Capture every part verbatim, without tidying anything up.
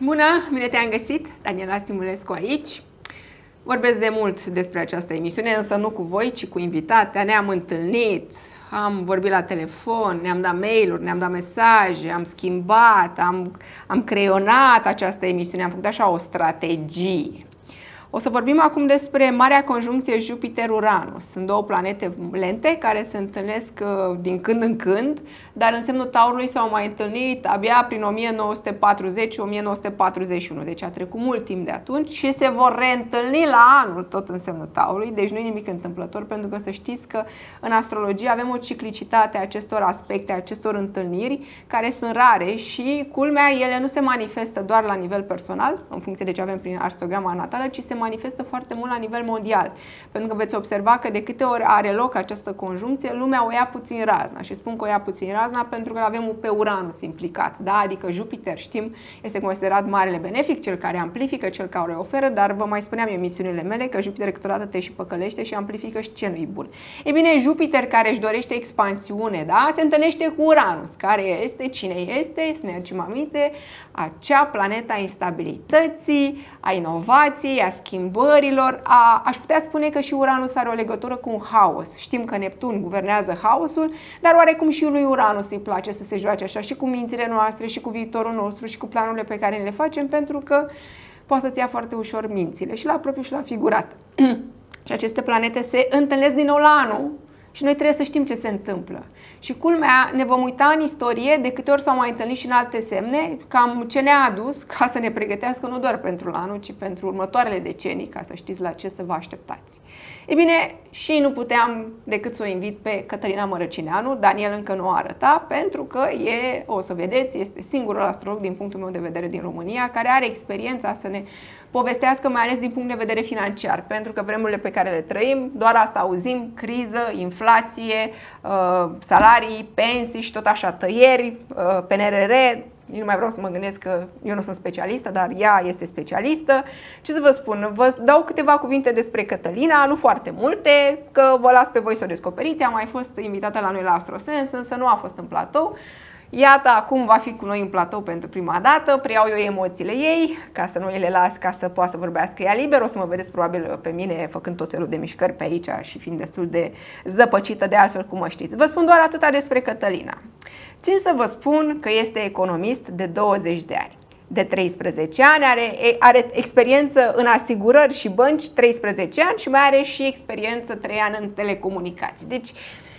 Bună, bine te-am găsit, Daniela Simulescu aici. Vorbesc de mult despre această emisiune, însă nu cu voi, ci cu invitatea. Ne-am întâlnit, am vorbit la telefon, ne-am dat mail-uri, ne-am dat mesaje, am schimbat, am, am creionat această emisiune, am făcut așa o strategie. O să vorbim acum despre Marea Conjuncție Jupiter-Uranus. Sunt două planete lente care se întâlnesc din când în când, dar în semnul Taurului s-au mai întâlnit abia prin o mie nouă sute patruzeci - o mie nouă sute patruzeci și unu. Deci a trecut mult timp de atunci și se vor reîntâlni la anul tot în semnul Taurului. Deci nu e nimic întâmplător, pentru că să știți că în astrologie avem o ciclicitate a acestor aspecte, a acestor întâlniri, care sunt rare și, culmea, ele nu se manifestă doar la nivel personal, în funcție de ce avem prin astrograma natală, ci se manifestă foarte mult la nivel mondial. Pentru că veți observa că de câte ori are loc această conjuncție, lumea o ia puțin razna. Și spun că o ia puțin razna pentru că avem pe Uranus implicat. Da? Adică Jupiter, știm, este considerat marele benefic, cel care amplifică, cel care oferă, dar vă mai spuneam în emisiunile mele că Jupiter câteodată te și păcălește și amplifică și ce nu-i bun. Ei bine, Jupiter, care își dorește expansiune, da? Se întâlnește cu Uranus, care este, cine este, să ne aducem aminte, acea planetă a instabilității, a inovației, a schimbărilor, a, aș putea spune că și Uranus are o legătură cu un haos. Știm că Neptun guvernează haosul, dar oarecum și lui Uranus îi place să se joace așa și cu mințile noastre, și cu viitorul nostru, și cu planurile pe care le facem, pentru că poate să-ți ia foarte ușor mințile, și la propriu și la figurat. Și aceste planete se întâlnesc din nou la anul și noi trebuie să știm ce se întâmplă. Și culmea, ne vom uita în istorie de câte ori s-au mai întâlnit și în alte semne, cam ce ne-a adus ca să ne pregătească nu doar pentru anul, ci pentru următoarele decenii, ca să știți la ce să vă așteptați. Ei bine, și nu puteam decât să o invit pe Cătălina Mărăcineanu. Daniel încă nu o arăta, pentru că e, o să vedeți, este singurul astrolog din punctul meu de vedere din România care are experiența să ne povestească, mai ales din punct de vedere financiar, pentru că vremurile pe care le trăim, doar asta auzim: criză, inflație, salarii, pensii și tot așa, tăieri, P N R R. Nu mai vreau să mă gândesc că eu nu sunt specialistă, dar ea este specialistă. Ce să vă spun? Vă dau câteva cuvinte despre Cătălina, nu foarte multe, că vă las pe voi să o descoperiți. Am mai fost invitată la noi la Astrosens, însă nu a fost în platou. Iată, acum va fi cu noi în platou pentru prima dată, preiau eu emoțiile ei, ca să nu le las, ca să poată să vorbească ea liber. O să mă vedeți probabil pe mine făcând tot felul de mișcări pe aici și fiind destul de zăpăcită, de altfel cum mă știți. Vă spun doar atâta despre Cătălina. Țin să vă spun că este economist de douăzeci de ani. De treisprezece ani, are, are experiență în asigurări și bănci, treisprezece ani, și mai are și experiență trei ani în telecomunicații. Deci,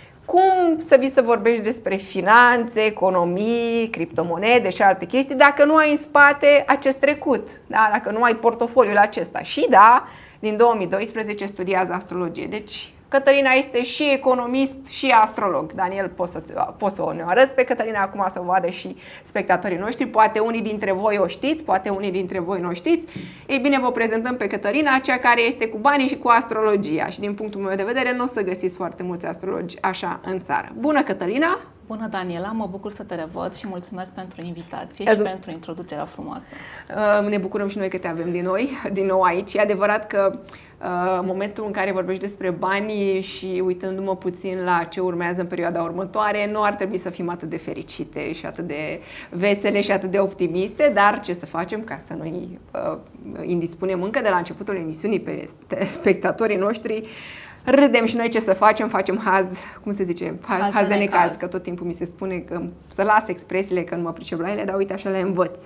cum să vii să vorbești despre finanțe, economii, criptomonede și alte chestii dacă nu ai în spate acest trecut, da? Dacă nu ai portofoliul acesta? Și da, din două mii doisprezece studiază astrologie. Deci Cătălina este și economist și astrolog. Daniel, poți să, poți să o ne arăți pe Cătălina acum, să o vadă și spectatorii noștri. Poate unii dintre voi o știți, poate unii dintre voi nu o știți. Ei bine, vă prezentăm pe Cătălina, cea care este cu banii și cu astrologia. Și din punctul meu de vedere, nu o să găsiți foarte mulți astrologi așa în țară. Bună, Cătălina! Bună, Daniela! Mă bucur să te revăd și mulțumesc pentru invitație și pentru introducerea frumoasă. Ne bucurăm și noi că te avem din noi, din nou aici. E adevărat că în momentul în care vorbești despre bani și uitându-mă puțin la ce urmează în perioada următoare, nu ar trebui să fim atât de fericite și atât de vesele și atât de optimiste, dar ce să facem ca să nu-i uh, indispunem încă de la începutul emisiunii pe spectatorii noștri. Râdem și noi ce să facem, facem haz, cum se zice, haz, haz, haz de necaz, necaz, că tot timpul mi se spune că să las expresiile, că nu mă pricep la ele, dar uite, așa le învăț.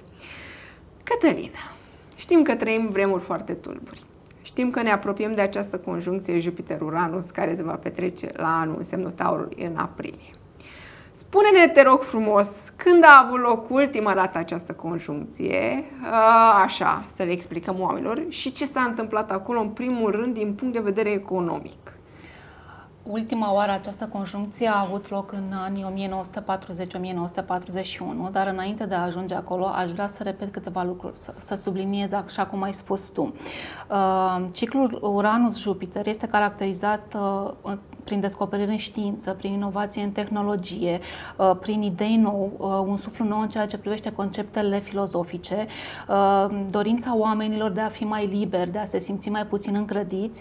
Cătălina, știm că trăim vremuri foarte tulburi. Știm că ne apropiem de această conjuncție Jupiter-Uranus, care se va petrece la anul în semnul Taurului în aprilie. Spune-ne, te rog frumos, când a avut loc ultima dată această conjuncție, așa, să le explicăm oamenilor, și ce s-a întâmplat acolo, în primul rând, din punct de vedere economic. Ultima oară această conjuncție a avut loc în anii o mie nouă sute patruzeci - o mie nouă sute patruzeci și unu, dar înainte de a ajunge acolo aș vrea să repet câteva lucruri, să, să subliniez așa cum ai spus tu. Uh, ciclul Uranus-Jupiter este caracterizat uh, prin descoperiri în știință, prin inovație în tehnologie, prin idei nou, un suflu nou în ceea ce privește conceptele filozofice, dorința oamenilor de a fi mai liberi, de a se simți mai puțin încrădiți,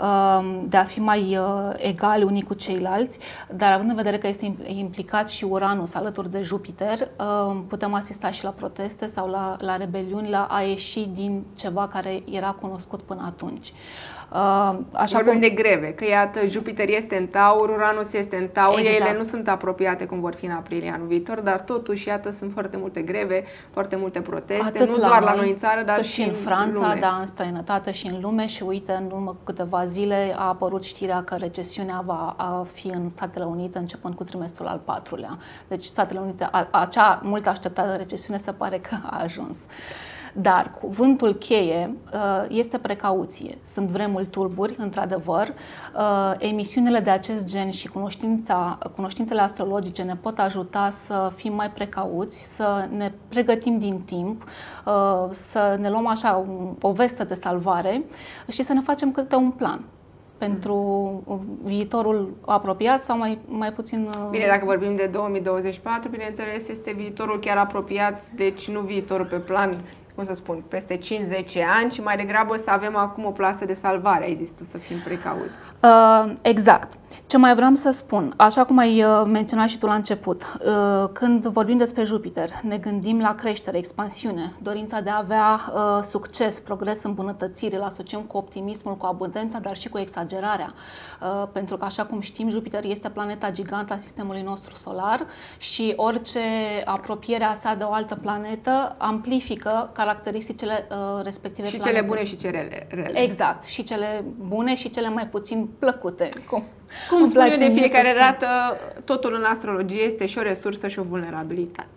de a fi mai egali unii cu ceilalți, dar având în vedere că este implicat și Uranus alături de Jupiter, putem asista și la proteste sau la, la rebeliuni, la a ieși din ceva care era cunoscut până atunci. Așa vorbim cum... de greve, că iată, Jupiter este în Taur, Uranus este în Taur, exact. Ele nu sunt apropiate cum vor fi în aprilie anul viitor, dar totuși, iată, sunt foarte multe greve, foarte multe proteste, atât nu la doar noi, la noi în țară, dar și în Franța, lume. Da, în străinătate și în lume. Și uite, în urmă cu câteva zile a apărut știrea că recesiunea va fi în Statele Unite începând cu trimestrul al patrulea. Deci Statele Unite, a, acea mult așteptată recesiune se pare că a ajuns. Dar cuvântul cheie este precauție. Sunt vremuri tulburi, într-adevăr. Emisiunile de acest gen și cunoștința, cunoștințele astrologice ne pot ajuta să fim mai precauți, să ne pregătim din timp, să ne luăm așa o vestă de salvare și să ne facem câte un plan pentru viitorul apropiat sau mai, mai puțin... Bine, dacă vorbim de două mii douăzeci și patru, bineînțeles, este viitorul chiar apropiat, deci nu viitorul pe plan, cum să spun, peste cinci zece ani, ci mai degrabă să avem acum o plasă de salvare, ai zis tu, să fim precauți. Uh, exact. Ce mai vreau să spun, așa cum ai menționat și tu la început, când vorbim despre Jupiter, ne gândim la creștere, expansiune, dorința de a avea succes, progres, îmbunătățire, îl asociem cu optimismul, cu abundența, dar și cu exagerarea. Pentru că, așa cum știm, Jupiter este planeta gigantă a sistemului nostru solar și orice apropiere a sa de o altă planetă amplifică caracteristicile respective și planete. Cele bune și cele rele. Exact, și cele bune și cele mai puțin plăcute. Cum? Cum spun eu de fiecare dată, totul în astrologie este și o resursă și o vulnerabilitate.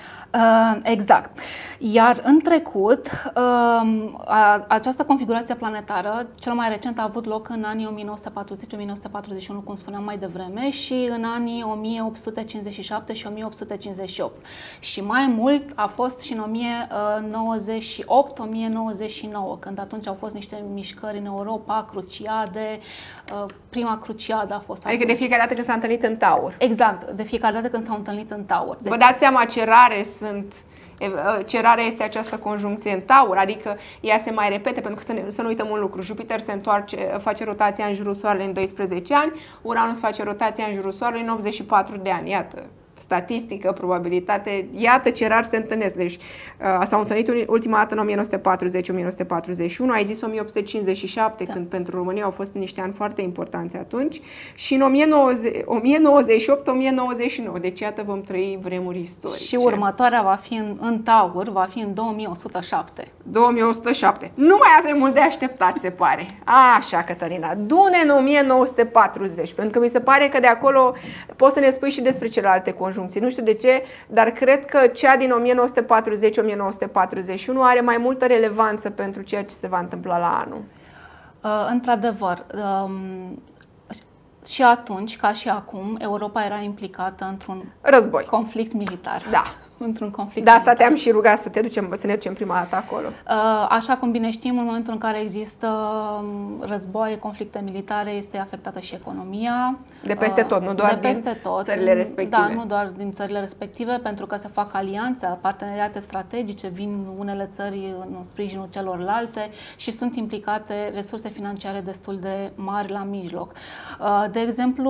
Uh, exact. Iar în trecut, uh, a, această configurație planetară, cel mai recent a avut loc în anii o mie nouă sute patruzeci - o mie nouă sute patruzeci și unu, cum spuneam mai devreme, și în anii o mie opt sute cincizeci și șapte și o mie opt sute cincizeci și opt. Și mai mult a fost și în o mie nouăzeci și opt - o mie nouăzeci și nouă, când atunci au fost niște mișcări în Europa, cruciade, uh, prima cruciadă a fost Adică atunci. de fiecare dată când s-a întâlnit în Taur. Exact, de fiecare dată când s-au întâlnit în Taur. Vă dați seama ce rare sunt, ce rare este această conjuncție în Taur, adică ea se mai repete, pentru că să, ne, să nu uităm un lucru, Jupiter se întoarce, face rotația în jurul Soarelui în doisprezece ani, Uranus face rotația în jurul Soarelui în optzeci și patru de ani, iată. Statistică, probabilitate, iată ce rar se întâlnesc. Deci uh, s-au întâlnit ultima dată în o mie nouă sute patruzeci - o mie nouă sute patruzeci și unu, ai zis o mie opt sute cincizeci și șapte, da. Când pentru România au fost niște ani foarte importanți atunci, și în o mie nouăzeci și opt - o mie nouăzeci și nouă, deci iată vom trăi vremuri istorice. Și următoarea va fi în, în Taur, va fi în două mii o sută șapte. două mii o sută șapte. Nu mai avem mult de așteptat, se pare. Așa, Cătălina, du-ne în o mie nouă sute patruzeci, pentru că mi se pare că de acolo poți să ne spui și despre celelalte conjuncții. Nu știu de ce, dar cred că cea din o mie nouă sute patruzeci - o mie nouă sute patruzeci și unu are mai multă relevanță pentru ceea ce se va întâmpla la anul. Uh, într-adevăr, um, și atunci, ca și acum, Europa era implicată într-un război, conflict militar. Da. Într-un conflict. De asta te-am și rugat să te ducem, să ne ducem prima dată acolo. Așa cum bine știm, în momentul în care există războaie, conflicte militare, este afectată și economia. De peste tot, nu doar de peste din tot. țările respective. Da, nu doar din țările respective, pentru că se fac alianțe, parteneriate strategice, vin unele țări în sprijinul celorlalte și sunt implicate resurse financiare destul de mari la mijloc. De exemplu,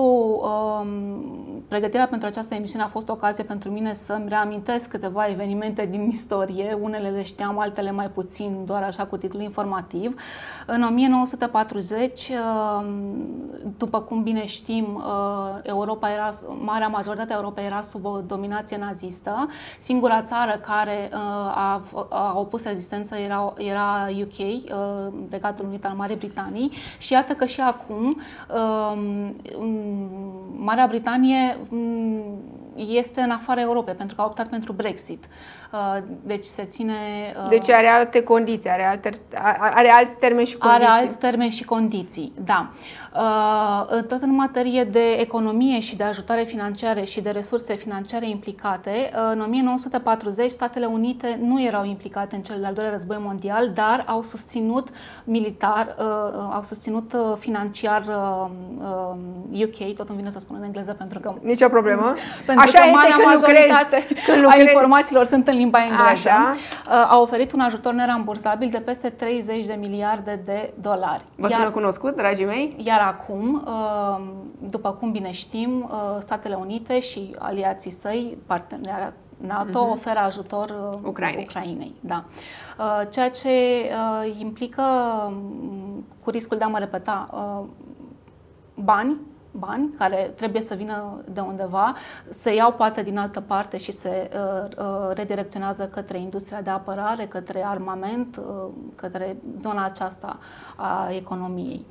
pregătirea pentru această emisiune a fost o ocazie pentru mine să-mi reamintesc câteva evenimente din istorie, unele le știam, altele mai puțin, doar așa cu titlu informativ. În o mie nouă sute patruzeci, după cum bine știm, Europa era, marea majoritate a Europei era sub o dominație nazistă. Singura țară care a, a opus rezistență era, era U K, Regatul Unit al Marii Britanii, și iată că și acum Marea Britanie este în afara Europei, pentru că a optat pentru Brexit. Deci se ține... Deci are alte condiții, are, alte, are alți termeni și condiții. Are alți termeni și condiții, da. Tot în materie de economie și de ajutare financiare și de resurse financiare implicate, în o mie nouă sute patruzeci Statele Unite nu erau implicate în cel de-al doilea război mondial, dar au susținut militar, au susținut financiar U K, tot îmi vine să spun în engleză pentru că... Nicio problemă. Pentru Așa că marea majoritate a informațiilor sunt în limba engleză. Așa. A oferit un ajutor nerambursabil de peste treizeci de miliarde de dolari. Vă sună cunoscut, dragii mei? Iar acum, după cum bine știm, Statele Unite și aliații săi, parteneri NATO, uh-huh. oferă ajutor Ucrainei. Ucrainei, da. Ceea ce implică, cu riscul de a mă repeta, bani, bani care trebuie să vină de undeva, se iau poate din altă parte și se uh, redirecționează către industria de apărare, către armament, uh, către zona aceasta a economiei.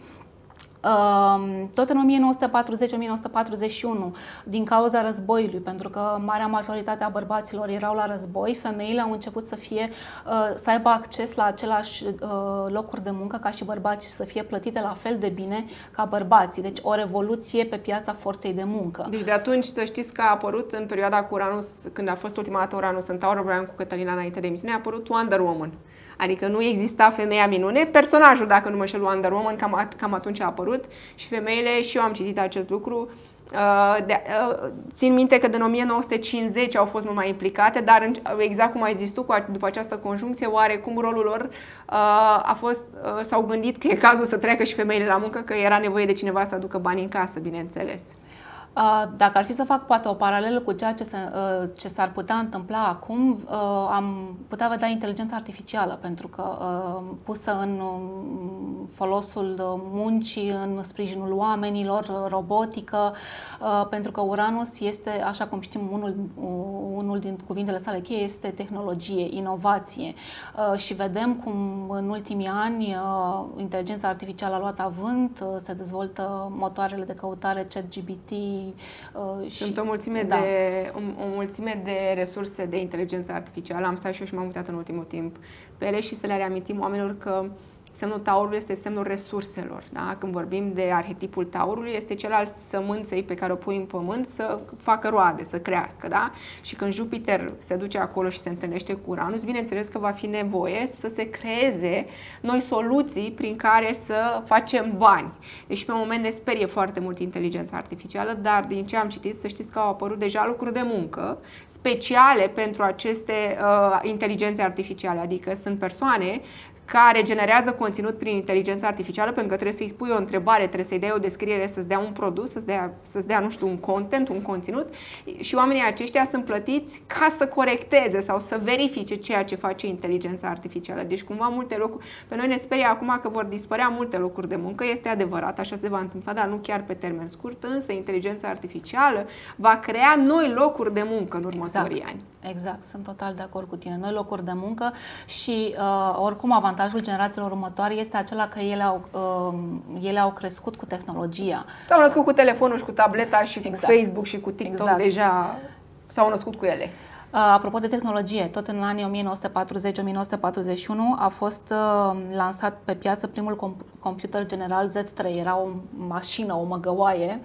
Tot în o mie nouă sute patruzeci - o mie nouă sute patruzeci și unu, din cauza războiului, pentru că marea majoritate a bărbaților erau la război, femeile au început să fie, să aibă acces la același locuri de muncă ca și bărbații, să fie plătite la fel de bine ca bărbații. Deci o revoluție pe piața forței de muncă. Deci de atunci să știți că a apărut în perioada cu Uranus, când a fost ultima dată Uranus în Taur, vorbeam cu Cătălina înainte de emisiune, a apărut Wonder Woman. Adică nu exista femeia minune, personajul, dacă nu mă știu, Wonder Woman, cam, cam atunci a apărut și femeile, și eu am citit acest lucru, de, țin minte că din o mie nouă sute cincizeci au fost mult mai implicate, dar exact cum ai zis tu, după această conjuncție, oarecum rolul lor a fost, s-au gândit că e cazul să treacă și femeile la muncă, că era nevoie de cineva să aducă bani în casă, bineînțeles. Dacă ar fi să fac poate o paralelă cu ceea ce, se, ce s-ar putea întâmpla acum, am putea vedea inteligența artificială, pentru că pusă în folosul muncii, în sprijinul oamenilor, robotică, pentru că Uranus este, așa cum știm, unul, unul din cuvintele sale cheie este tehnologie, inovație. Și vedem cum în ultimii ani inteligența artificială a luat avânt, se dezvoltă motoarele de căutare ChatGPT. Sunt o mulțime, da. de, o, o mulțime de resurse de inteligență artificială. Am stat și eu și m-am uitat în ultimul timp pe ele și să le reamintim oamenilor că semnul Taurului este semnul resurselor. Da? Când vorbim de arhetipul Taurului, este cel al sămânței pe care o pui în pământ să facă roade, să crească. Da? Și când Jupiter se duce acolo și se întâlnește cu Uranus, bineînțeles că va fi nevoie să se creeze noi soluții prin care să facem bani. Deci pe moment ne sperie foarte mult inteligența artificială, dar din ce am citit, să știți că au apărut deja lucruri de muncă speciale pentru aceste uh, inteligențe artificiale, adică sunt persoane care generează conținut prin inteligență artificială, pentru că trebuie să-i spui o întrebare, trebuie să-i dai o descriere, să-ți dea un produs, să-ți dea, să-ți dea, nu știu, un content, un conținut, și oamenii aceștia sunt plătiți ca să corecteze sau să verifice ceea ce face inteligența artificială. Deci cumva multe locuri, pe noi ne sperie acum că vor dispărea multe locuri de muncă, este adevărat, așa se va întâmpla, dar nu chiar pe termen scurt, însă inteligența artificială va crea noi locuri de muncă în următorii exact. ani. Exact, sunt total de acord cu tine. Noi locuri de muncă și uh, oricum avantajul generațiilor următoare este acela că ele au, uh, ele au crescut cu tehnologia. S-au născut cu telefonul și cu tableta și cu exact. Facebook și cu TikTok, exact. Deja s-au născut cu ele. Uh, apropo de tehnologie, tot în anii o mie nouă sute patruzeci - o mie nouă sute patruzeci și unu a fost uh, lansat pe piață primul comp- computer general Z trei. Era o mașină, o măgăoaie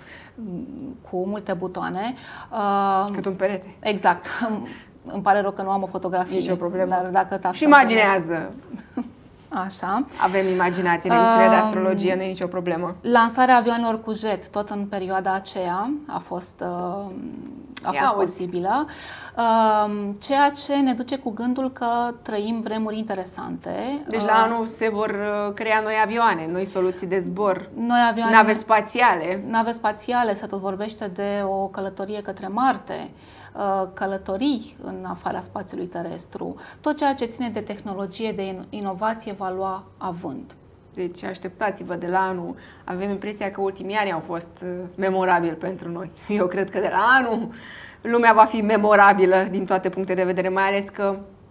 cu multe butoane. Uh, Cât un perete. Exact. Îmi pare rău că nu am o fotografie. Nici o problemă. Dar dacă și imaginează. Așa. Avem imaginație în emisiunea de astrologie, nu e nicio problemă. Lansarea avioanelor cu jet, tot în perioada aceea, a fost, a fost posibilă. Ceea ce ne duce cu gândul că trăim vremuri interesante. Deci la anul se vor crea noi avioane, noi soluții de zbor, noi avioane, nave spațiale. Nave spațiale, se tot vorbește de o călătorie către Marte, călătorii în afara spațiului terestru. Tot ceea ce ține de tehnologie, de inovație va lua avânt. Deci așteptați-vă de la anul. Avem impresia că ultimii ani au fost memorabili pentru noi. Eu cred că de la anul lumea va fi memorabilă din toate punctele de vedere, mai ales că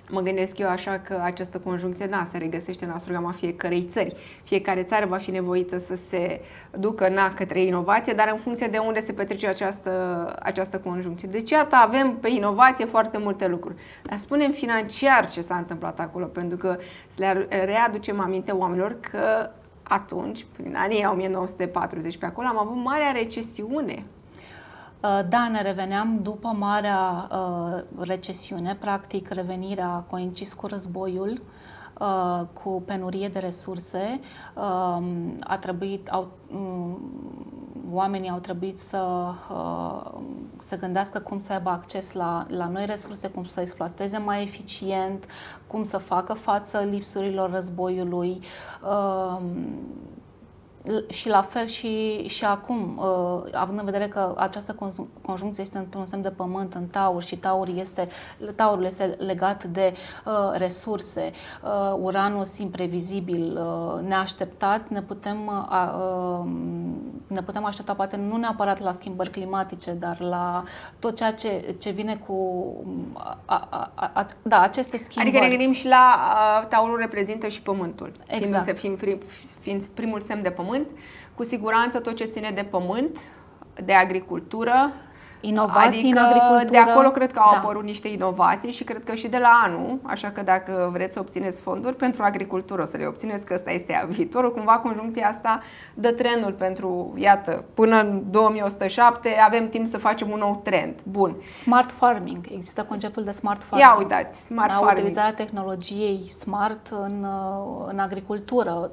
Mă gândesc eu așa că această conjuncție, na, se regăsește în astrograma fiecărei țări. Fiecare țară va fi nevoită să se ducă, na, către inovație, dar în funcție de unde se petrece această, această conjuncție. Deci, iată, avem pe inovație foarte multe lucruri. Dar spunem financiar ce s-a întâmplat acolo, pentru că să le readucem aminte oamenilor că atunci, prin anii o mie nouă sute patruzeci pe acolo, am avut marea recesiune. Da, ne reveneam după marea uh, recesiune, practic revenirea a coincis cu războiul, uh, cu penurie de resurse. Uh, a trebuit, au, um, oamenii au trebuit să uh, se gândească cum să aibă acces la, la noi resurse, cum să exploateze mai eficient, cum să facă față lipsurilor războiului. Uh, Și la fel și, și acum, având în vedere că această conjuncție este într-un semn de pământ în taur și taur este, taurul este legat de uh, resurse, uh, Uranus imprevizibil, uh, neașteptat, ne putem, uh, ne putem aștepta poate nu neapărat la schimbări climatice, dar la tot ceea ce, ce vine cu a, a, a, da, aceste schimbări. Adică ne gândim și la uh, taurul reprezintă și pământul, exact. fiind, fiind, fiind, fiind primul semn de pământ. Cu siguranță tot ce ține de pământ, de agricultură, inovații adică în agricultură. De acolo cred că au da. apărut niște inovații și cred că și de la anul, așa că dacă vreți să obțineți fonduri pentru agricultură, o să le obțineți, că ăsta este viitorul, cumva conjuncția asta dă trendul pentru, iată, până în două mii o sută șapte avem timp să facem un nou trend. Bun. Smart farming. Există conceptul de smart farming. Ia uitați, smart farming. Utilizarea tehnologiei smart în, în agricultură,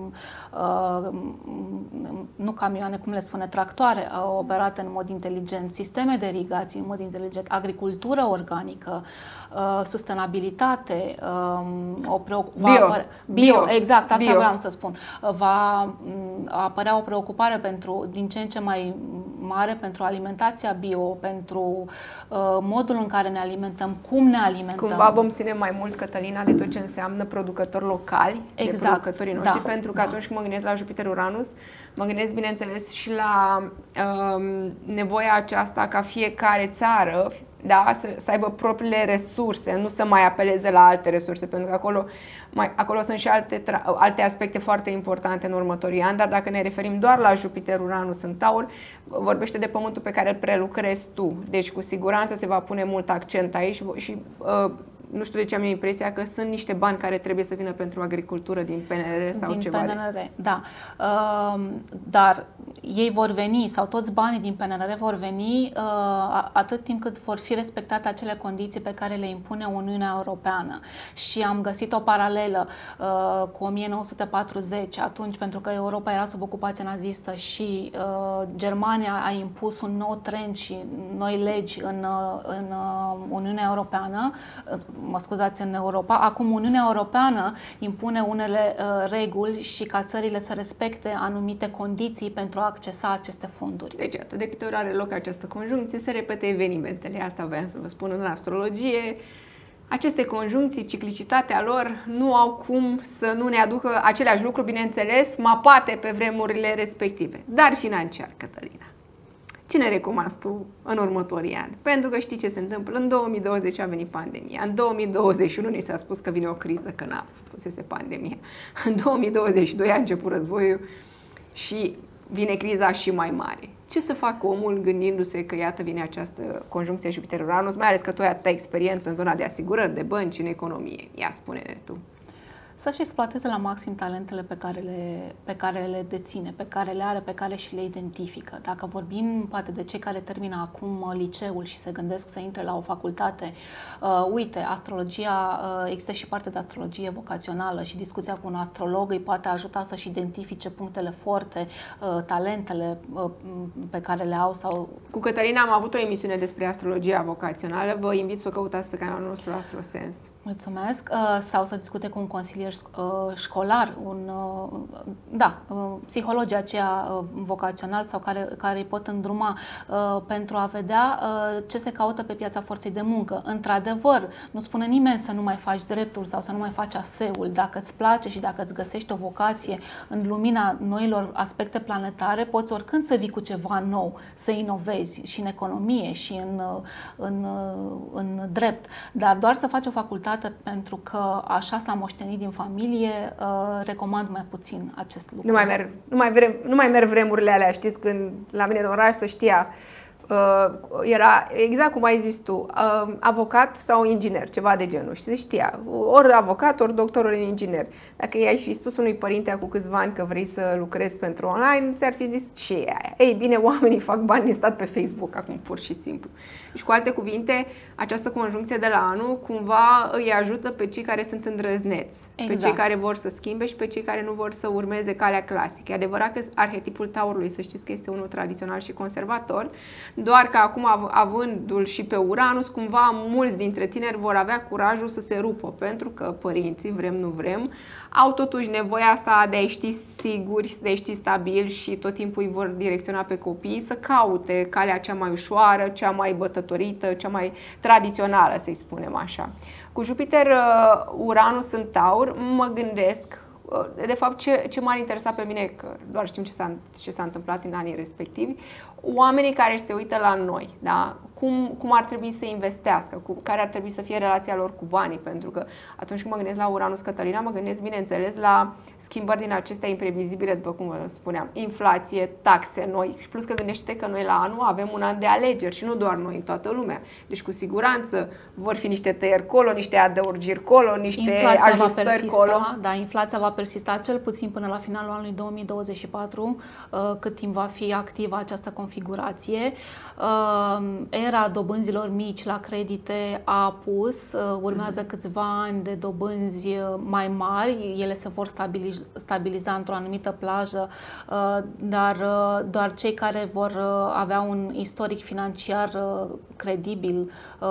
nu camioane, cum le spune, tractoare operate în mod inteligent, sisteme de irigație în mod inteligent, agricultură organică, sustenabilitate, o preocupare. Bio. Bio, Bio. exact, asta Bio. vreau să spun. Va apărea o preocupare pentru, din ce în ce mai mare pentru alimentația bio, pentru modul în care ne alimentăm, cum ne alimentăm. Cumva vom ține mai mult, Cătălina, de tot ce înseamnă producători locali, exact. de producătorii noștri, da. pentru că da. atunci când mă gândesc la Jupiter-Uranus, mă gândesc, bineînțeles, și la um, nevoia aceasta ca fiecare țară, da, să, să aibă propriile resurse, nu să mai apeleze la alte resurse, pentru că acolo, mai, acolo sunt și alte, alte aspecte foarte importante în următorii ani, dar dacă ne referim doar la Jupiter-Uranus în Taur, vorbește de pământul pe care îl prelucrezi tu, deci cu siguranță se va pune mult accent aici și, și uh, nu știu de ce am eu impresia că sunt niște bani care trebuie să vină pentru agricultură din P N R R sau din ceva. P N R R, da. Uh, dar ei vor veni, sau toți banii din P N R R vor veni uh, atât timp cât vor fi respectate acele condiții pe care le impune Uniunea Europeană. Și am găsit o paralelă uh, cu o mie nouă sute patruzeci, atunci, pentru că Europa era sub ocupație nazistă și uh, Germania a impus un nou trend și noi legi în, în Uniunea Europeană, mă scuzați, în Europa. Acum Uniunea Europeană impune unele uh, reguli și ca țările să respecte anumite condiții pentru a accesa aceste fonduri. Deci, atât de câte ori are loc această conjuncție, se repete evenimentele. Asta voiam să vă spun în astrologie. Aceste conjuncții, ciclicitatea lor, nu au cum să nu ne aducă aceleași lucruri, bineînțeles, mapate pe vremurile respective. Dar financiar, Cătălina, ce ne recomanzi tu în următorii ani? Pentru că știi ce se întâmplă. În două mii douăzeci a venit pandemia. În două mii douăzeci și unu ni s-a spus că vine o criză, că n-a fusese pandemia. În două mii douăzeci și doi a început războiul și vine criza și mai mare. Ce să facă omul gândindu-se că iată vine această conjuncție Jupiter-Uranus, mai ales că tu ai atâta experiență în zona de asigurări, de bănci, în economie. Ia spune-ne tu. Să-și exploateze la maxim talentele pe care, le, pe care le deține, pe care le are, pe care și le identifică. Dacă vorbim poate de cei care termină acum liceul și se gândesc să intre la o facultate, uh, uite, astrologia, uh, există și parte de astrologie vocațională și discuția cu un astrolog îi poate ajuta să-și identifice punctele forte, uh, talentele uh, pe care le au. Sau... Cu Cătălina am avut o emisiune despre astrologia vocațională, vă invit să o căutați pe canalul nostru AstroSens. Mulțumesc. Sau să discute cu un consilier școlar, un, da, psihologii aceia vocaționali sau care, care îi pot îndruma pentru a vedea ce se caută pe piața forței de muncă. Într-adevăr, nu spune nimeni să nu mai faci dreptul sau să nu mai faci aseul. Dacă îți place și dacă îți găsești o vocație în lumina noilor aspecte planetare, poți oricând să vii cu ceva nou, să inovezi și în economie și în, în, în drept. Dar doar să faci o facultate deocamdată, pentru că așa s-a moștenit din familie, recomand mai puțin acest lucru. Nu mai merg, nu mai vrem, nu mai merg vremurile alea, știți, când la mine în oraș să știa. Uh, era exact cum ai zis tu, uh, avocat sau inginer, ceva de genul, și se știa, ori avocat, ori doctor, ori inginer. Dacă i-ai fi spus unui părinte acum câțiva ani că vrei să lucrezi pentru online, ți-ar fi zis ce e aia? Ei bine, oamenii fac bani din stat pe Facebook acum, pur și simplu. Și cu alte cuvinte, această conjuncție de la anul cumva îi ajută pe cei care sunt îndrăzneți, exact. Pe cei care vor să schimbe și pe cei care nu vor să urmeze calea clasică. E adevărat că arhetipul taurului, să știți că este unul tradițional și conservator, doar că acum, avându-l și pe Uranus, cumva mulți dintre tineri vor avea curajul să se rupă, pentru că părinții, vrem nu vrem, au totuși nevoia asta de a ști siguri, de a ști stabil și tot timpul îi vor direcționa pe copii să caute calea cea mai ușoară, cea mai bătătorită, cea mai tradițională, să-i spunem așa. Cu Jupiter, Uranus în Taur, mă gândesc, de fapt, ce, ce m-ar interesa pe mine, că doar știm ce s-a, ce s-a întâmplat în anii respectivi, oamenii care se uită la noi, da? Cum, cum ar trebui să investească, cu, care ar trebui să fie relația lor cu banii, pentru că atunci când mă gândesc la Uranus Cătălina, mă gândesc, bineînțeles, la schimbări din acestea imprevizibile, după cum spuneam, inflație, taxe noi, și plus că gândește că noi la anul avem un an de alegeri și nu doar noi, toată lumea. Deci cu siguranță vor fi niște tăieri colo, niște adăugiri colo, niște inflația ajustări persista, colo. Da, inflația va persista cel puțin până la finalul anului două mii douăzeci și patru, cât timp va fi activă această configurație. Era dobânzilor mici la credite a apus, urmează câțiva ani de dobânzi mai mari, ele se vor stabiliza, stabiliza într-o anumită plajă, dar doar cei care vor avea un istoric financiar credibil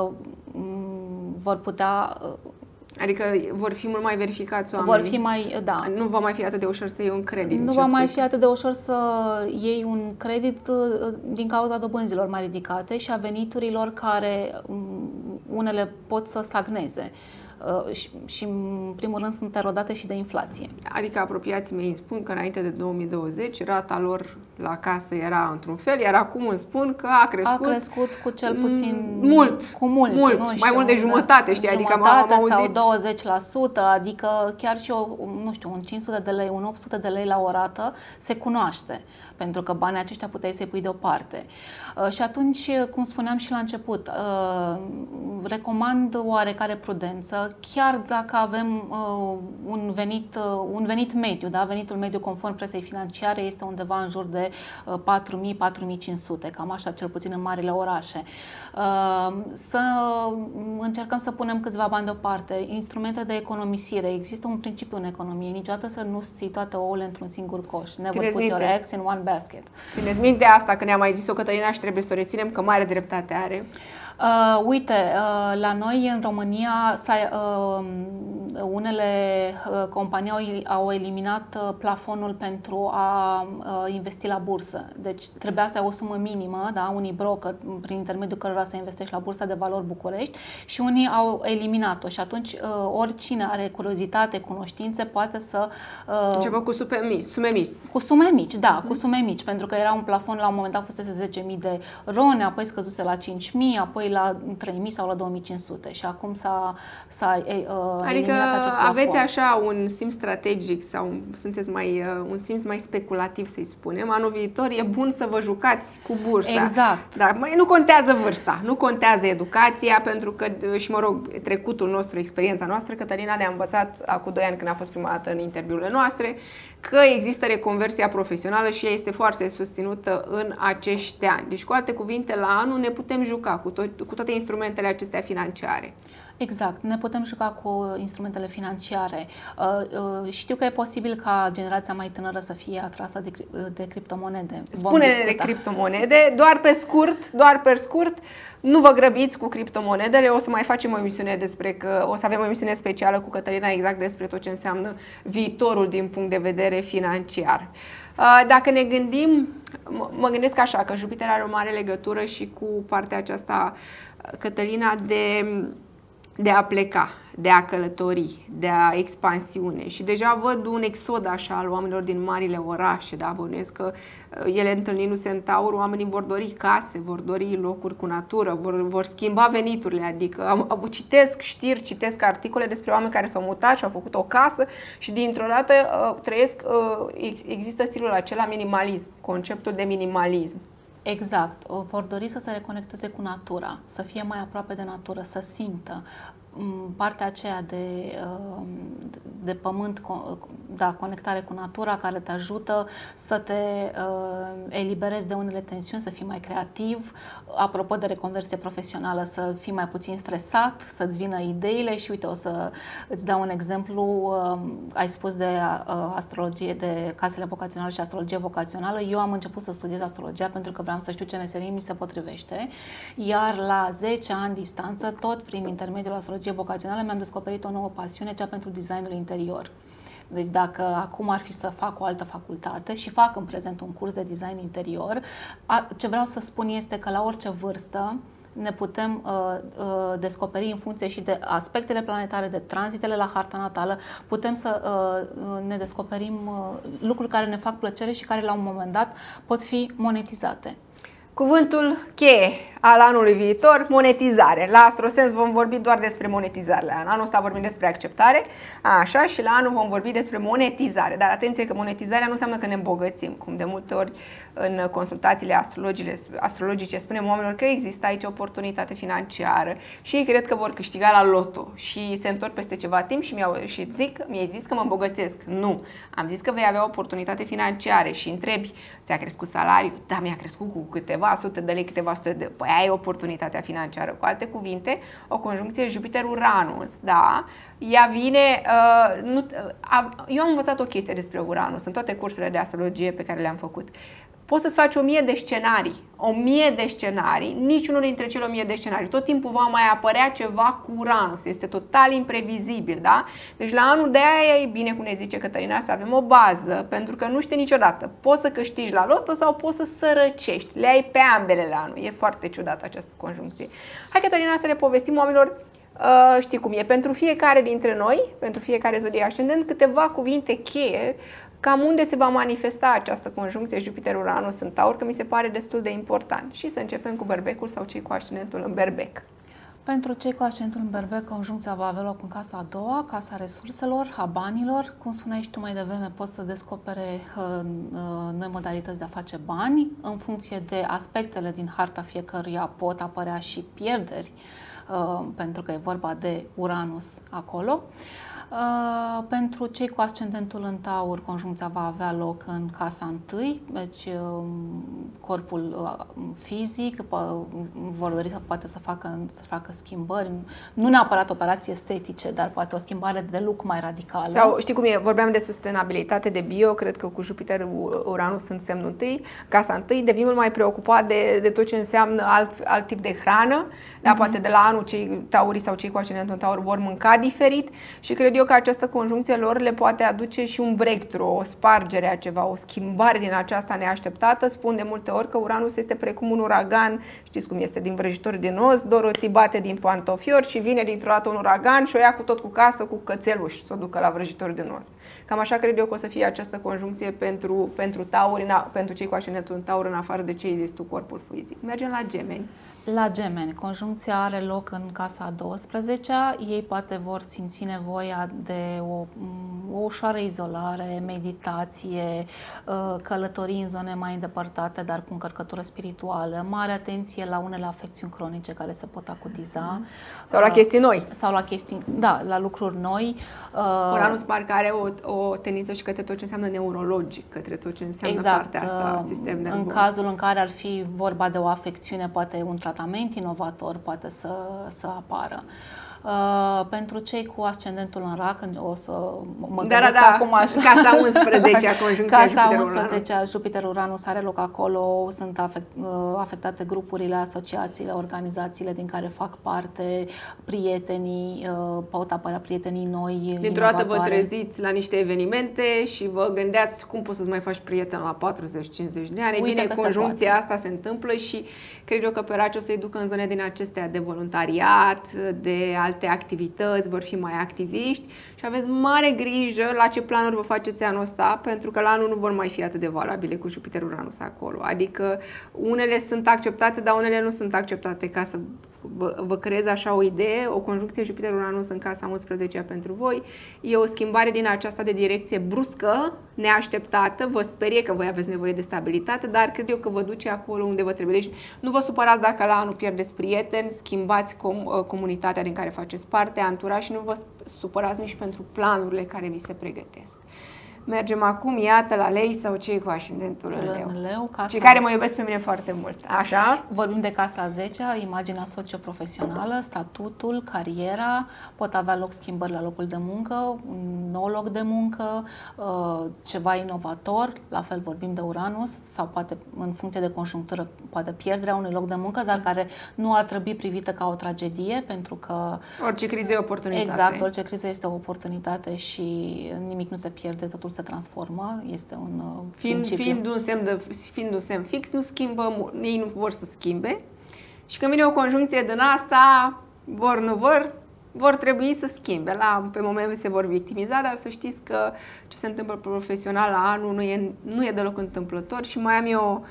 vor putea. Adică vor fi mult mai verificați oamenii. Vor fi mai, da. Nu va mai fi atât de ușor să iei un credit. Nu va mai fi atât de ușor să iei un credit din cauza dobânzilor mai ridicate și a veniturilor care unele pot să stagneze. Și, și în primul rând sunt erodate și de inflație. Adică apropiații mei îmi spun că înainte de două mii douăzeci rata lor la casă era într-un fel, iar acum îmi spun că a crescut, a crescut cu cel puțin mult, cu mult, mult nu știu, mai mult de jumătate, știi, adică am auzit sau douăzeci la sută, adică chiar și o, nu știu, un cinci sute de lei, un opt sute de lei la o rată se cunoaște, pentru că banii aceștia puteai să-i pui deoparte. Și atunci, cum spuneam și la început, recomand oarecare prudență, chiar dacă avem un venit, un venit mediu, da? Venitul mediu conform presei financiare este undeva în jur de patru mii - patru mii cinci sute, cam așa, cel puțin în marile orașe. Să încercăm să punem câțiva bani deoparte, instrumente de economisire. Există un principiu în economie, niciodată să nu ții toate ouăle într-un singur coș. Never put your eggs in one basket. Țineți minte asta, că ne-a mai zis-o Cătălina și trebuie să o reținem, că mare dreptate are. Uh, uite, uh, la noi în România uh, unele uh, companii au, au eliminat uh, plafonul pentru a uh, investi la bursă. Deci trebuia să ai o sumă minimă, da, unii broker prin intermediul cărora să investești la Bursa de Valori București, și unii au eliminat-o și atunci uh, oricine are curiozitate, cunoștințe poate să uh, începă cu sume mici, sume mici. Cu sume mici, da, mm. cu sume mici, pentru că era un plafon la un moment dat fusese zece mii de rone, apoi scăzuse la cinci mii, apoi la trei mii sau la două mii cinci sute și acum s-a, s-a uh, adică eliminat acest plafon. Aveți așa un simț strategic sau sunteți mai, uh, un simț mai speculativ, să-i spunem. Anul viitor e bun să vă jucați cu bursa. Exact. Dar mai nu contează vârsta, nu contează educația, pentru că, și mă rog, trecutul nostru, experiența noastră, Cătălina ne-a învățat acum doi ani când a fost prima dată în interviurile noastre, că există reconversia profesională și ea este foarte susținută în acești ani. Deci, cu alte cuvinte, la anul ne putem juca cu, tot, cu toate instrumentele acestea financiare. Exact, ne putem juca cu instrumentele financiare. Știu că e posibil ca generația mai tânără să fie atrasă de, de criptomonede. Spune-ne de criptomonede, doar pe scurt, doar pe scurt. Nu vă grăbiți cu criptomonedele, o să mai facem o emisiune despre că o să avem o emisiune specială cu Cătălina exact despre tot ce înseamnă viitorul din punct de vedere financiar. Dacă ne gândim, mă gândesc așa, că Jupiter are o mare legătură și cu partea aceasta, Cătălina, de de a pleca, de a călători, de a expansiune și deja văd un exod așa al oamenilor din marile orașe, da, bănuiesc că ele întâlnindu-se în Taur, oamenii vor dori case, vor dori locuri cu natură, vor, vor schimba veniturile, adică am, am, citesc știri, citesc articole despre oameni care s-au mutat și au făcut o casă și dintr-o dată uh, trăiesc, uh, există stilul acela minimalism, conceptul de minimalism. Exact. Vor dori să se reconecteze cu natura, să fie mai aproape de natură, să simtă partea aceea de, de pământ, da, conectare cu natura, care te ajută să te eliberezi de unele tensiuni, să fii mai creativ. Apropo de reconversie profesională, să fii mai puțin stresat, să-ți vină ideile și uite, o să îți dau un exemplu. Ai spus de astrologie, de casele vocaționale și astrologie vocațională. Eu am început să studiez astrologia pentru că vreau să știu ce meserie mi se potrivește, iar la zece ani distanță, tot prin intermediul astrologiei vocațională, mi-am descoperit o nouă pasiune, cea pentru designul interior. Deci dacă acum ar fi să fac o altă facultate și fac în prezent un curs de design interior, ce vreau să spun este că la orice vârstă ne putem uh, uh, descoperi în funcție și de aspectele planetare, de tranzitele la harta natală, putem să uh, ne descoperim uh, lucruri care ne fac plăcere și care la un moment dat pot fi monetizate. Cuvântul cheie al anului viitor, monetizare. La Astrosens vom vorbi doar despre monetizare. La anul ăsta vorbim despre acceptare, așa, și la anul vom vorbi despre monetizare. Dar atenție că monetizarea nu înseamnă că ne îmbogățim, cum de multe ori în consultațiile astrologice spunem oamenilor că există aici oportunitate financiară și ei cred că vor câștiga la loto și se întorc peste ceva timp și, mi-au, și zic, mi-ai zis că mă îmbogățesc. Nu, am zis că vei avea oportunitate financiare și întrebi, ți-a crescut salariul? Da, mi-a crescut cu câteva sute de lei, câteva sute de... Păi ai oportunitatea financiară. Cu alte cuvinte, o conjuncție Jupiter-Uranus, da? Ea vine... Uh, nu, uh, eu am învățat o chestie despre Uranus în toate cursurile de astrologie pe care le-am făcut. Poți să-ți faci o mie de scenarii, o mie de scenarii, niciunul dintre cele o mie de scenarii. Tot timpul va mai apărea ceva cu Uranus, este total imprevizibil, da? Deci la anul de aia e bine, cum ne zice Cătălina, să avem o bază, pentru că nu știi niciodată. Poți să câștigi la loto sau poți să sărăcești. Le ai pe ambele la anul. E foarte ciudată această conjuncție. Hai, Cătălina, să le povestim oamenilor. Uh, știi cum e, pentru fiecare dintre noi, pentru fiecare zodie ascendent, câteva cuvinte cheie cam unde se va manifesta această conjuncție Jupiter-Uranus în Taur, că mi se pare destul de important. Și să începem cu Berbecul sau cei cu ascendentul în Berbec. Pentru cei cu ascendentul în Berbec, conjuncția va avea loc în casa a doua, casa resurselor, a banilor. Cum spuneai și tu mai devreme, poți să descopere uh, uh, noi modalități de a face bani. În funcție de aspectele din harta fiecăruia pot apărea și pierderi, uh, pentru că e vorba de Uranus acolo. Uh, pentru cei cu ascendentul în Taur, conjuncția va avea loc în casa întâi, deci uh, corpul uh, fizic po- vor dori să poate să facă, să facă schimbări, nu neapărat operații estetice, dar poate o schimbare de look mai radicală. Sau știi cum e, vorbeam de sustenabilitate, de bio, cred că cu Jupiter Uranus sunt semnul întâi, casa întâi, devin mult mai preocupat de, de tot ce înseamnă alt, alt tip de hrană, da, mm-hmm. Poate de la anul cei taurii sau cei cu ascendentul în Taur vor mânca diferit și cred eu că această conjuncție lor le poate aduce și un breakthrough, o spargere a ceva, o schimbare din aceasta neașteptată. Spun de multe ori că Uranus este precum un uragan, știți cum este, din vrăjitori din os, Dorothy bate din pantofiori și vine dintr-o dată un uragan și o ia cu tot cu casă, cu cățelul și s-o ducă la vrăjitori din os. Cam așa cred eu că o să fie această conjuncție pentru, pentru, tauri, pentru cei cu ascendentul în Taur, în afară de ce ai zis tu, corpul fizic. Mergem la Gemeni. La Gemeni, conjuncția are loc în casa a douăsprezecea. Ei poate vor simți nevoia de o, o ușoară izolare, meditație, călătorii în zone mai îndepărtate, dar cu încărcătură spirituală, mare atenție la unele afecțiuni cronice care se pot acutiza. Sau la chestii noi. Sau la chestii, da, la lucruri noi. Uranus parcă are o, o tendință și către tot ce înseamnă neurologic, către tot ce înseamnă exact, partea asta, sistem nervos. În cazul în care ar fi vorba de o afecțiune, poate un tratament inovator poate să, să apară. Uh, pentru cei cu ascendentul în Rac, o să mă da, gândesc da, da. acum așa. Casa unsprezecea, conjuncția Casa unsprezecea, Jupiter-Uranus are loc acolo, sunt afect, uh, afectate grupurile, asociațiile, organizațiile din care fac parte, prietenii, uh, pot apărea prietenii noi. Dintr-o dată vă treziți la niște evenimente și vă gândeați cum poți să-ți mai faci prieten la patruzeci cincizeci de ani. Uite, bine, conjuncția se asta se întâmplă și cred eu că pe Raci o să-i ducă în zone din acestea de voluntariat, de alte activități, vor fi mai activiști și aveți mare grijă la ce planuri vă faceți anul ăsta, pentru că la anul nu vor mai fi atât de valabile cu Jupiter-Uranus acolo. Adică unele sunt acceptate, dar unele nu sunt acceptate. Ca să vă, vă creez așa o idee, o conjuncție Jupiter-Uranus în casa unsprezecea pentru voi e o schimbare din aceasta de direcție bruscă, neașteptată, vă sperie că voi aveți nevoie de stabilitate, dar cred eu că vă duce acolo unde vă trebuie. Deci nu vă supărați dacă la anul pierdeți prieteni, schimbați com comunitatea din care faceți parte, anturaj, și nu vă supărați nici pentru planurile care vi se pregătesc. Mergem acum, iată, la lei sau cei cu ascendentul în leu. În leu casa... Cei care mă iubesc pe mine foarte mult. Așa? Vorbim de casa a zecea, imaginea socioprofesională, statutul, cariera, pot avea loc schimbări la locul de muncă, un nou loc de muncă, ceva inovator, la fel vorbim de Uranus, sau poate în funcție de conjunctură, poate pierderea unui loc de muncă, dar care nu ar trebui privită ca o tragedie, pentru că... Orice criză e o oportunitate. Exact, orice criză este o oportunitate și nimic nu se pierde, totul se transformă, este un fiind, fiind, un semn de, fiind un semn fix, nu schimbă, ei nu vor să schimbe și când vine o conjuncție din asta, vor, nu vor, vor trebui să schimbe. La, pe moment se vor victimiza, dar să știți că ce se întâmplă profesional la anul nu e, nu e deloc întâmplător și mai am eu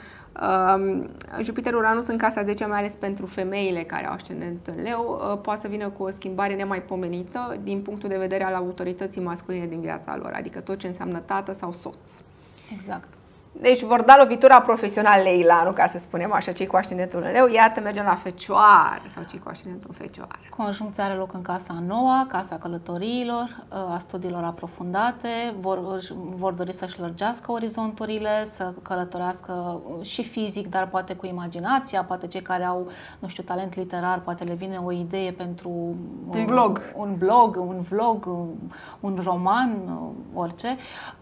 um, Jupiter-Uranus în casa zecea, mai ales pentru femeile care au ascendent în leu, uh, poate să vină cu o schimbare nemaipomenită din punctul de vedere al autorității masculine din viața lor, adică tot ce înseamnă tată sau soț. Exact. Deci vor da lovitura profesionalei la anul, ca să spunem așa, cei cu ascendentul în leu. Iată, mergem la Fecioară sau cei cu ascendentul în Fecioară. Conjuncția are loc în casa a noua, casa călătoriilor, a studiilor aprofundate, vor, vor dori să-și lărgească orizonturile, să călătorească și fizic, dar poate cu imaginația, poate cei care au, nu știu, talent literar, poate le vine o idee pentru un, un blog, un blog, un vlog, un, un roman, orice.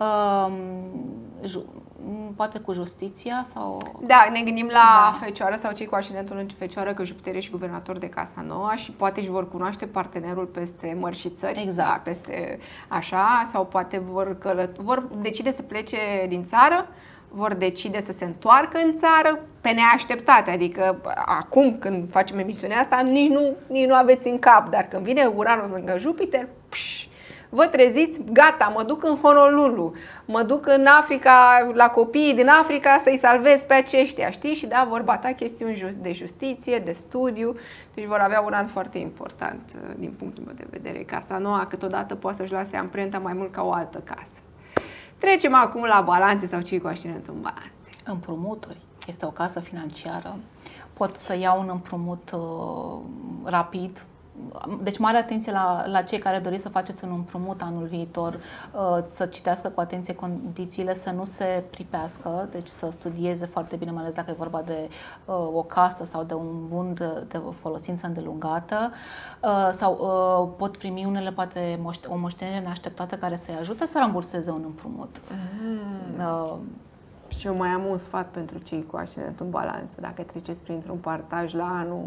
Uh, Poate cu justiția sau... Da, ne gândim la da. Fecioară sau cei cu ascendentul în Fecioară, că Jupiter e și guvernator de casa nouă și poate își vor cunoaște partenerul peste mări și țări. Exact. Da, peste așa, sau poate vor, călăt vor decide să plece din țară, vor decide să se întoarcă în țară pe neașteptate. Adică acum când facem emisiunea asta, nici nu, nici nu aveți în cap, dar când vine Uranus lângă Jupiter, pș, vă treziți, gata, mă duc în Honolulu, mă duc în Africa, la copiii din Africa să-i salvez pe aceștia, știi? Și da, vor bata chestiuni de justiție, de studiu, deci vor avea un an foarte important din punctul meu de vedere. Casa nouă câteodată poate să-și lase amprenta mai mult ca o altă casă. Trecem acum la balanțe sau cei cu ascendentul în balanțe. Împrumuturi. Este o casă financiară. Pot să iau un împrumut uh, rapid. Deci mare atenție la, la cei care doriți să faceți un împrumut anul viitor, să citească cu atenție condițiile, să nu se pripească, deci să studieze foarte bine, mai ales dacă e vorba de o casă sau de un bun de, de folosință îndelungată, sau pot primi unele, poate o moștenire neașteptată care să-i ajute să ramburseze un împrumut. Mm. Uh, Și eu mai am un sfat pentru cei cu ascendentul în balanță, dacă treceți printr-un partaj la anul,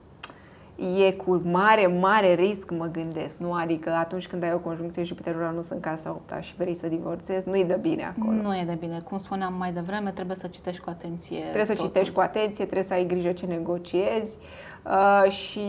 e cu mare, mare risc, mă gândesc, nu? Adică atunci când ai o conjuncție Jupiter-Uranus în casa opta și vrei să divorțezi, nu-i de bine acolo. Nu e de bine. Cum spuneam mai devreme, trebuie să citești cu atenție. Trebuie totul. să citești cu atenție, trebuie să ai grijă ce negociezi uh, și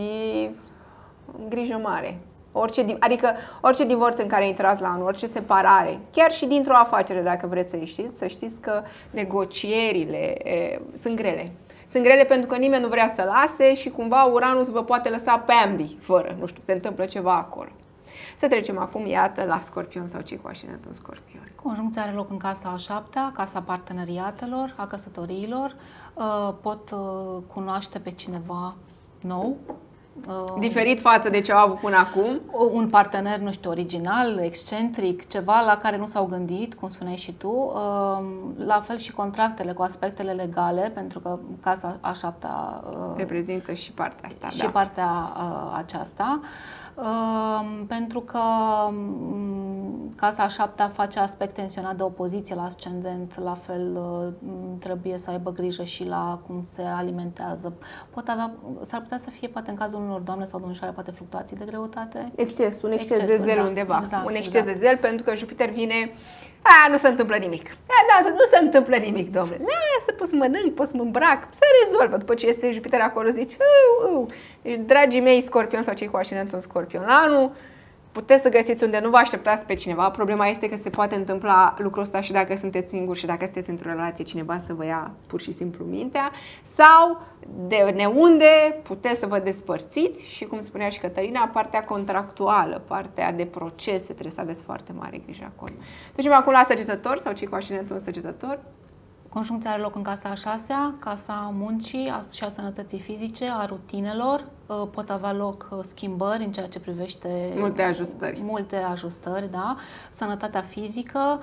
grijă mare. Orice, adică orice divorț în care intrați la anul, orice separare, chiar și dintr-o afacere, dacă vreți să ieșiți, să știți că negocierile e, sunt grele. Sunt grele pentru că nimeni nu vrea să lase și cumva Uranus vă poate lăsa pe ambii, fără, nu știu, se întâmplă ceva acolo. Să trecem acum, iată, la Scorpion sau cei cu ascendentul în Scorpion. Conjuncția are loc în casa a șaptea, casa parteneriatelor, a căsătoriilor. Pot cunoaște pe cineva nou. Diferit față de ce au avut până acum. Un partener, nu știu, original, excentric, ceva la care nu s-au gândit, cum spuneai și tu. La fel și contractele cu aspectele legale, pentru că casa a șaptea reprezintă și partea asta. Și da. partea aceasta. Pentru că casa a șaptea face aspect tensionat de opoziție la ascendent, la fel trebuie să aibă grijă și la cum se alimentează. Pot avea, s-ar putea să fie poate în cazul unor doamne sau domnișoare poate fluctuații de greutate. Exces, un exces Excesul, de zel da, undeva, exact, un exces exact. de zel pentru că Jupiter vine, a, nu se întâmplă nimic. A, da, nu se întâmplă nimic, domnule. Să pot să mănânc, pot să mă îmbrac, se rezolvă. După ce iese Jupiter acolo zici, uh, uh. Dragii mei scorpion sau cei cu ascendentul scorpion, anul, puteți să găsiți unde nu vă așteptați pe cineva. Problema este că se poate întâmpla lucrul ăsta și dacă sunteți singuri și dacă sunteți într-o relație, cineva să vă ia pur și simplu mintea. Sau de neunde puteți să vă despărțiți și, cum spunea și Cătălina, partea contractuală, partea de procese, trebuie să aveți foarte mare grijă acolo. Deci acum la Săgetător sau cei cu ascendentul Săgetător. Conjuncția are loc în casa a șasea, casa muncii și a sănătății fizice, a rutinelor. Pot avea loc schimbări în ceea ce privește multe ajustări. Multe ajustări, da. Sănătatea fizică.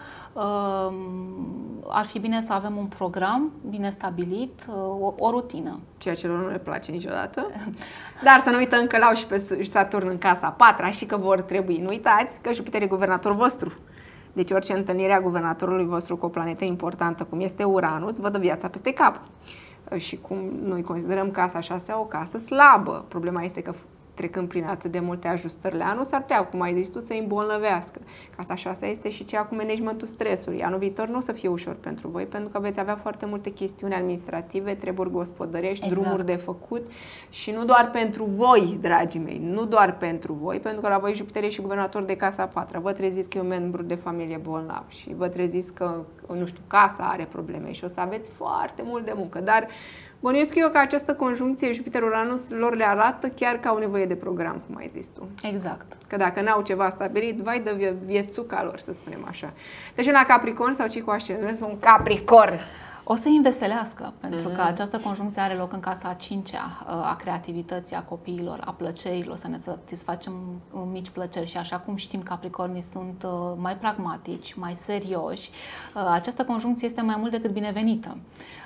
Ar fi bine să avem un program bine stabilit, o, o rutină. Ceea ce lor nu le place niciodată. Dar să nu uităm că l-au și pe Saturn în casa a patra și că vor trebui. Nu uitați că Jupiter e guvernatorul vostru. Deci orice întâlnire a guvernatorului vostru cu o planetă importantă, cum este Uranus, vă dă viața peste cap. Și cum noi considerăm casa șasea o casă slabă. Problema este că trecând prin atât de multe ajustări la anul, s-ar putea, cum ai zis tu, să îi îmbolnăvească. Casa șasea este și cea cu managementul stresului. Anul viitor nu o să fie ușor pentru voi, pentru că veți avea foarte multe chestiuni administrative, treburi gospodărești, exact. Drumuri de făcut și nu doar pentru voi, dragii mei, nu doar pentru voi, pentru că la voi Jupiter e și guvernator de casa a patra. Vă treziți că e un membru de familie bolnav și vă treziți că, nu știu, casa are probleme și o să aveți foarte mult de muncă, dar bănuiesc eu că această conjuncție Jupiter-Uranus lor le arată chiar că au nevoie de program, cum ai zis tu. Exact. Că dacă n-au ceva stabilit, vai de viețuca lor, să spunem așa. Deci la Capricorn sau cei cu ascendent un Capricorn. O să îi înveselească, pentru Mm-hmm. că această conjuncție are loc în casa a cincea, a creativității, a copiilor, a plăcerilor, să ne satisfacem mici plăceri și așa cum știm, Capricornii sunt mai pragmatici, mai serioși. Această conjuncție este mai mult decât binevenită.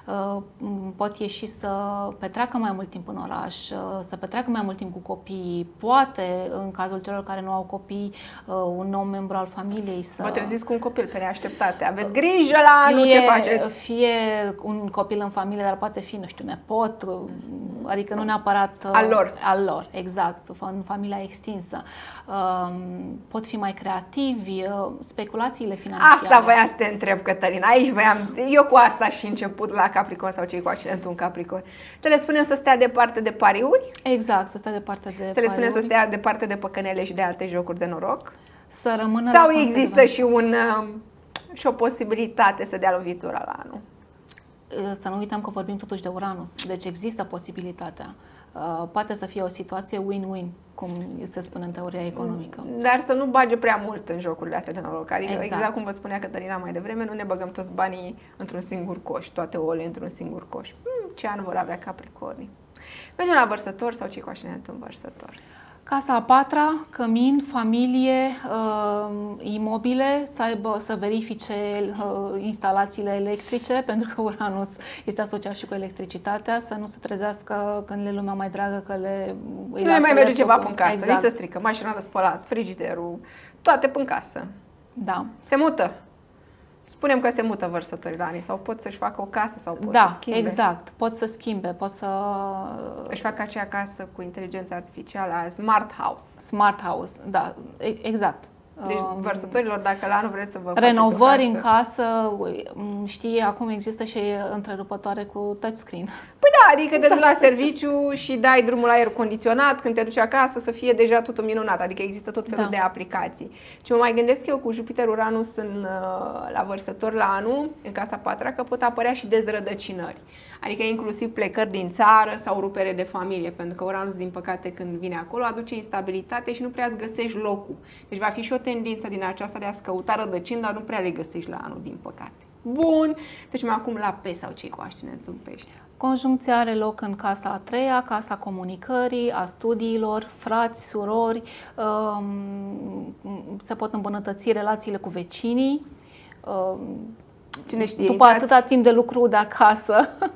Pot ieși să petreacă mai mult timp în oraș, să petreacă mai mult timp cu copiii, poate, în cazul celor care nu au copii, un nou membru al familiei să... Vă treziți cu un copil pe neașteptate, aveți grijă la anul ce faceți. Fie un copil în familie, dar poate fi, nu știu, nepot, adică nu neapărat al lor. Al lor, exact, în familia extinsă. Pot fi mai creativi, speculațiile financiare. Asta voiam să te întreb, Cătălina, aici voiam, eu cu asta și început la Capricorn sau cei cu ascendentul în Capricorn. Să le spunem să stea departe de pariuri? Exact, să stea departe de Să le pariuri. spunem să stea departe de păcănele și de alte jocuri de noroc? Să rămână sau există și, un, și o posibilitate să dea lovitura la anul? Să nu uităm că vorbim totuși de Uranus, deci există posibilitatea. Poate să fie o situație win-win, cum se spune în teoria economică. Dar să nu bage prea mult în jocurile astea de noroc. Adică, exact. exact cum vă spunea Cătălina mai devreme, nu ne băgăm toți banii într-un singur coș, toate ouăle într-un singur coș. Hmm, ce an vor avea Capricornii? Mergem la Vărsător sau cei cu ascendentul în Vărsător? Casa a patra, cămin, familie, uh, imobile, să, aibă, să verifice uh, instalațiile electrice, pentru că Uranus este asociat și cu electricitatea, să nu se trezească când le lumea mai dragă că le... Nu le mai merge ceva până în casă, exact. Îi se strică, mașina de spălat, frigiderul, toate până în casă. Da. Se mută. Spunem că se mută vărsătorii la ani sau pot să-și facă o casă sau pot da, să schimbe. exact. Pot să schimbe, pot să... Își facă acea casă cu inteligență artificială, smart house. Smart house, da, exact. Deci vărsătorilor, dacă la anul vreți să vă renovări în casă, știi, acum există și întrerupătoare cu touchscreen. Păi da, adică te duci la serviciu și dai drumul la aer condiționat, când te duci acasă să fie deja totul minunat, adică există tot felul da. de aplicații. Și mă mai gândesc eu cu Jupiter Uranus în, la Vărsător la anul, în casa patra, că pot apărea și dezrădăcinări. Adică inclusiv plecări din țară sau rupere de familie, pentru că Uranus, din păcate, când vine acolo, aduce instabilitate și nu prea îți găsești locul. Deci va fi și o tendință din aceasta de a-ți căuta rădăcini, dar nu prea le găsești la anul, din păcate. Bun, deci mai acum la Pe sau cei cu ascendentul în Pește. Conjuncția are loc în casa a treia, casa comunicării, a studiilor, frați, surori, se pot îmbunătăți relațiile cu vecinii. Cine știe, după atâta timp de lucru de acasă.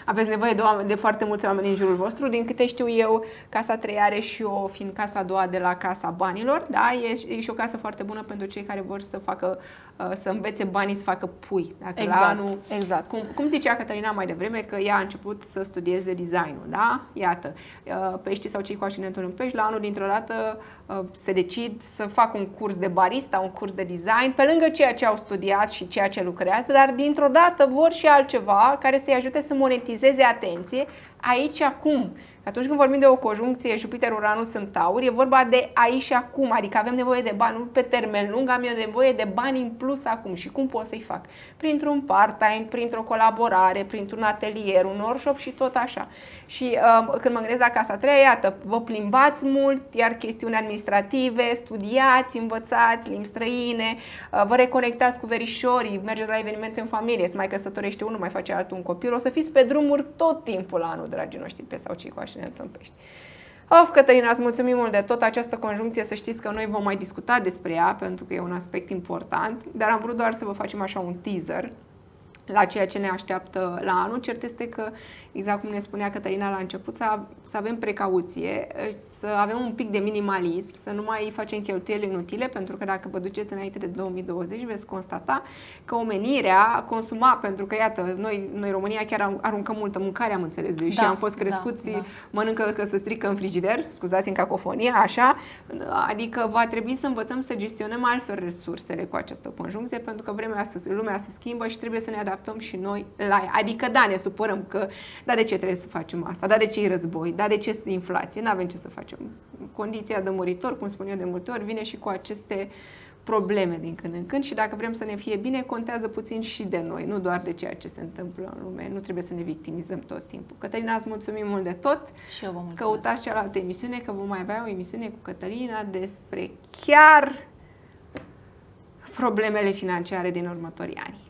aveți nevoie de, oameni, de foarte mulți oameni în jurul vostru. Din câte știu eu, Casa trei are și o, fiind casa a doua de la Casa Banilor, da? E, e și o casă foarte bună pentru cei care vor să facă, să învețe banii să facă pui. Dacă exact, la anul, exact. Cum, cum zicea Cătălina mai devreme, că ea a început să studieze designul, da? Iată, peștii sau cei cu ascendentul în pești, la anul dintr-o dată se decid să facă un curs de barista, un curs de design, pe lângă ceea ce au studiat și ceea ce lucrează, dar dintr-o dată vor și altceva care să-i ajute să monetizeze atenție aici și acum. Atunci când vorbim de o conjuncție Jupiter-Uranus în Taur, e vorba de aici și acum, adică avem nevoie de bani, nu pe termen lung, am eu nevoie de bani în plus acum. Și cum pot să-i fac? Printr-un part-time, printr-o colaborare, printr-un atelier, un workshop și tot așa. Și uh, când mă gândesc la Casa trei, iată, vă plimbați mult, iar chestiuni administrative, studiați, învățați limbi străine, uh, vă reconectați cu verișorii, mergeți la evenimente în familie, se mai căsătorește unul, mai face altul un copil, o să fiți pe drumuri tot timpul la anul, dragii noștri, pe sau cei cu ascendentul în pești. Of, Cătălina, îți mulțumim mult de tot această conjuncție, să știți că noi vom mai discuta despre ea, pentru că e un aspect important, dar am vrut doar să vă facem așa un teaser la ceea ce ne așteaptă la anul. Cert este că, exact cum ne spunea Cătălina la început, să, să avem precauție, să avem un pic de minimalism, să nu mai facem cheltuieli inutile, pentru că dacă vă duceți înainte de două mii douăzeci, veți constata că omenirea consuma, pentru că, iată, noi, noi România chiar aruncăm multă mâncare, am înțeles, deși da, am fost crescuți, da, da. mănâncă că se strică în frigider, scuzați în cacofonie, așa, adică va trebui să învățăm să gestionăm altfel resursele cu această conjuncție, pentru că vremea, lumea se schimbă și trebuie să ne adaptăm și noi la ea. Adică, da, ne supărăm că, da, de ce trebuie să facem asta? Da, de ce e război? Da, de ce e inflație? Nu avem ce să facem. Condiția de muritor, cum spun eu de multe ori, vine și cu aceste probleme din când în când și dacă vrem să ne fie bine, contează puțin și de noi, nu doar de ceea ce se întâmplă în lume. Nu trebuie să ne victimizăm tot timpul. Cătălina, îți mulțumim mult de tot. Și eu vă mulțumesc. Căutați cealaltă emisiune, că vom mai avea o emisiune cu Cătălina despre chiar problemele financiare din următorii ani.